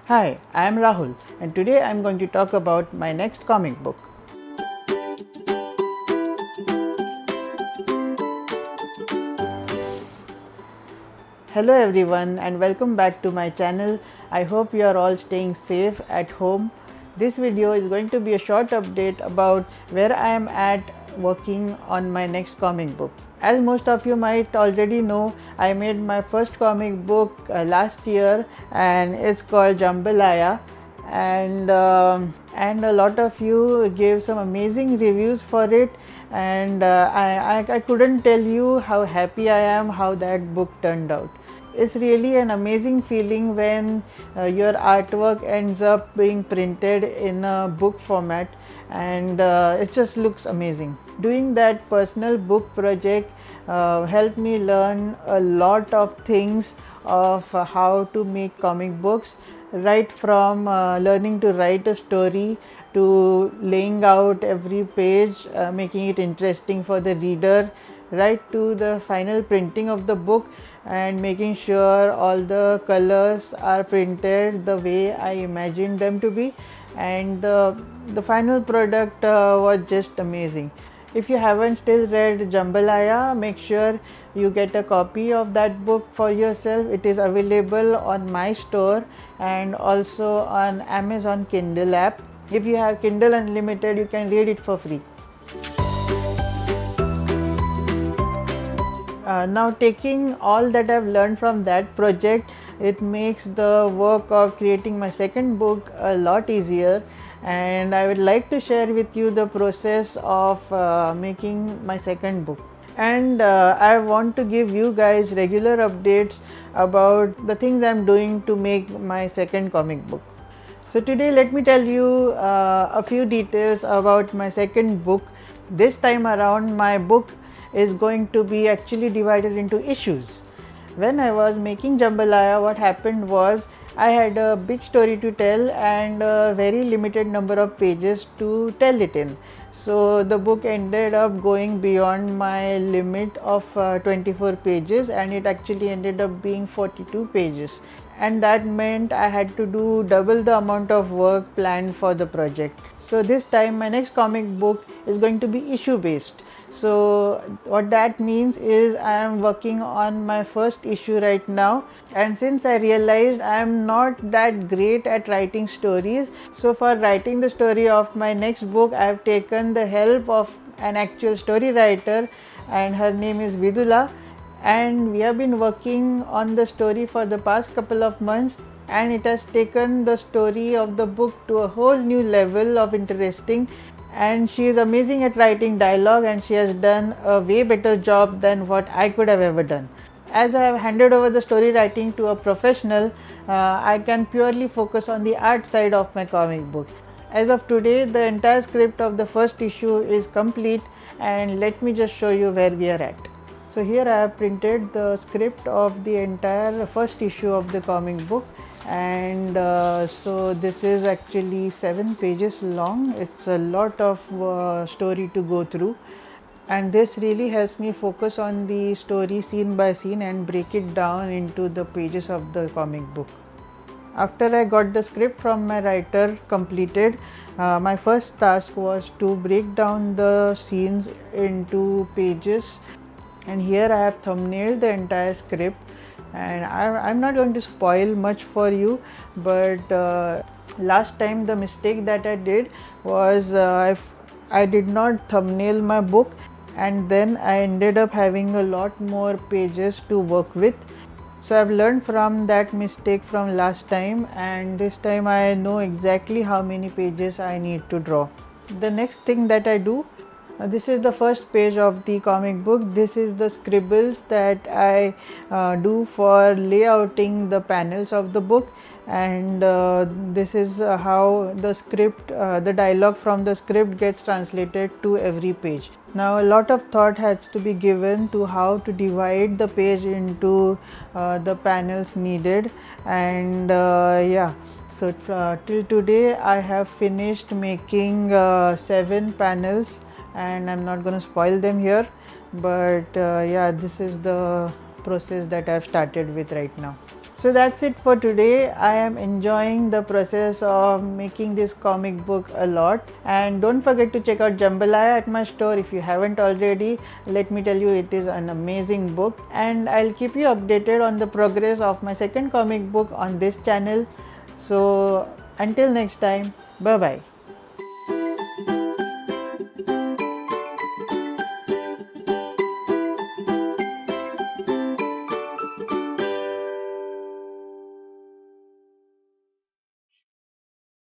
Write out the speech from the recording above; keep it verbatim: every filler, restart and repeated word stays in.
Hi, I am Rahul and today I am going to talk about my next comic book. Hello everyone and welcome back to my channel. I hope you are all staying safe at home. This video is going to be a short update about where I am at working on my next comic book. As most of you might already know, I made my first comic book uh, last year and it's called Jambalaya, and um, and a lot of you gave some amazing reviews for it, and uh, I, I, I couldn't tell you how happy I am how that book turned out. It's really an amazing feeling when uh, your artwork ends up being printed in a book format, and uh, it just looks amazing. Doing that personal book project uh, helped me learn a lot of things of uh, how to make comic books, right from uh, learning to write a story to laying out every page, uh, making it interesting for the reader, right to the final printing of the book and making sure all the colors are printed the way I imagined them to be, and the, the final product uh, was just amazing. If you haven't still read Jambalaya, make sure you get a copy of that book for yourself. It is available on my store and also on Amazon Kindle app. If you have Kindle Unlimited, you can read it for free. Uh, now, taking all that I've learned from that project, it makes the work of creating my second book a lot easier, and I would like to share with you the process of uh, making my second book. And uh, I want to give you guys regular updates about the things I'm doing to make my second comic book. So today let me tell you uh, a few details about my second book. This time around my book is going to be actually divided into issues. When I was making Jambalaya, what happened was I had a big story to tell and a very limited number of pages to tell it in. So the book ended up going beyond my limit of uh, twenty-four pages, and it actually ended up being forty-two pages. And that meant I had to do double the amount of work planned for the project. So this time my next comic book is going to be issue based. So what that means is I am working on my first issue right now, and since I realized I am not that great at writing stories, so for writing the story of my next book I have taken the help of an actual story writer, and her name is Vidula, and we have been working on the story for the past couple of months, and it has taken the story of the book to a whole new level of interesting. And she is amazing at writing dialogue, and she has done a way better job than what I could have ever done. As I have handed over the story writing to a professional, uh, I can purely focus on the art side of my comic book. As of today, the entire script of the first issue is complete, and let me just show you where we are at. So here I have printed the script of the entire first issue of the comic book, and uh, so this is actually seven pages long. It's a lot of uh, story to go through, and this really helps me focus on the story scene by scene and break it down into the pages of the comic book. After I got the script from my writer completed, uh, my first task was to break down the scenes into pages, and here I have thumbnailed the entire script. And I, I'm not going to spoil much for you, but uh, last time the mistake that I did was uh, I, I did not thumbnail my book, and then I ended up having a lot more pages to work with. So I've learned from that mistake from last time, and this time I know exactly how many pages I need to draw. The next thing that I do, Uh, this is the first page of the comic book. This is the scribbles that I uh, do for layouting the panels of the book, and uh, this is uh, how the script, uh, the dialogue from the script gets translated to every page. Now a lot of thought has to be given to how to divide the page into uh, the panels needed, and uh, yeah. So uh, till today I have finished making uh, seven panels, and I'm not going to spoil them here, but uh, yeah, this is the process that I've started with right now. So that's it for today. I am enjoying the process of making this comic book a lot, and don't forget to check out Jambalaya at my store if you haven't already. Let me tell you, it is an amazing book, and I'll keep you updated on the progress of my second comic book on this channel. So until next time, bye bye.